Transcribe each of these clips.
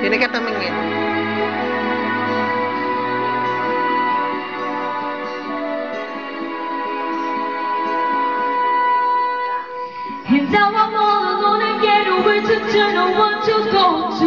Sini ka tumingin. And now I'm all alone again, nowhere to turn, no one to go to.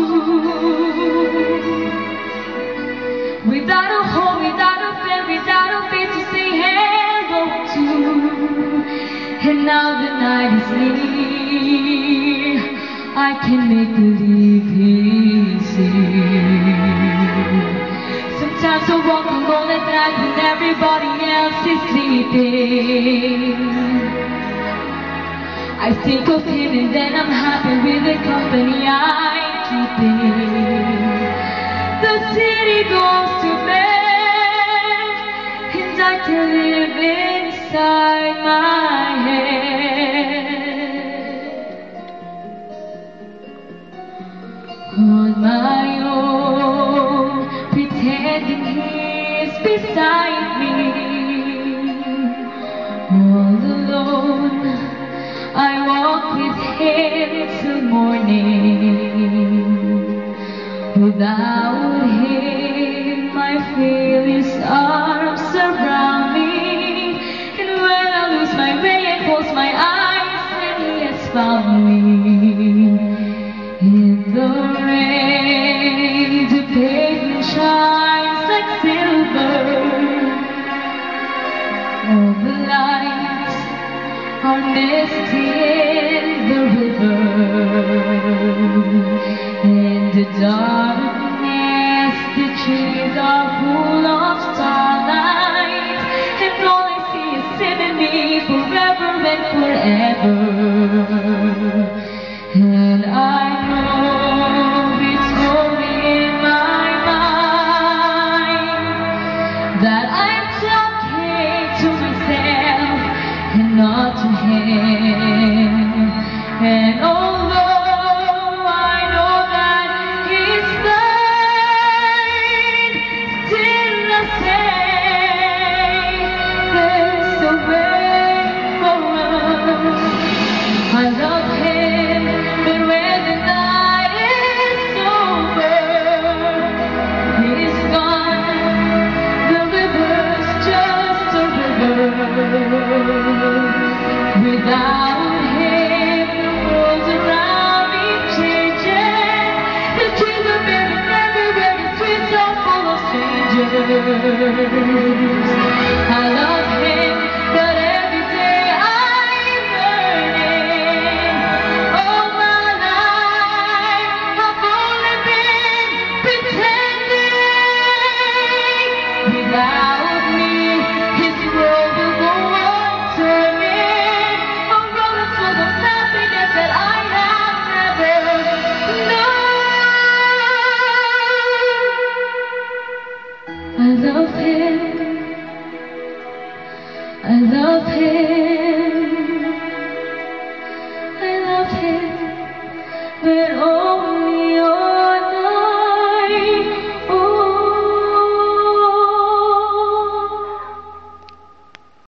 Without a home, without a friend, without a face to say hello to. And now the night is near, I can make believe he's here. Sometimes I walk alone at night when everybody else is sleeping. I think of him and then I'm happy with the company I'm keeping. The city goes to bed and I can live inside my head. On my own, pretending he's beside me. All alone, I walk with him till morning. Without him, my fearless arms surround me. And when I lose my way and close my eyes, then he has found me. In the rain, the pavement shines like silver. All the lights are misty in the river. In the darkness, the trees are full of starlight, and all I see is him and me forever and forever. And I know it's only in my mind that I'm talking to myself and not to him. And although I know that he's mine, still I say there's a way for us. I love him, but when the night is over, he's gone. The river's just a river. Without him, the world around me changes. The trees are buried everywhere, the streets are full of strangers. I love him, but every day I'm learning. All my life I've only been pretending. Without me, his world will go on turning. A roller full of happiness that I have never known. I love him. I love him. I love him.